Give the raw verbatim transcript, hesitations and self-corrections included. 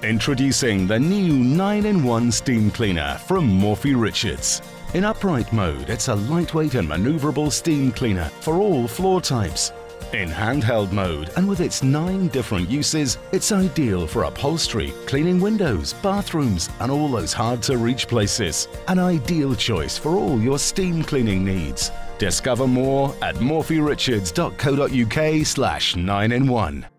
Introducing the new nine in one steam cleaner from Morphy Richards. In upright mode, it's a lightweight and maneuverable steam cleaner for all floor types. In handheld mode and with its nine different uses, it's ideal for upholstery, cleaning windows, bathrooms and all those hard-to-reach places. An ideal choice for all your steam cleaning needs. Discover more at morphy richards dot co dot uk slash nine in one.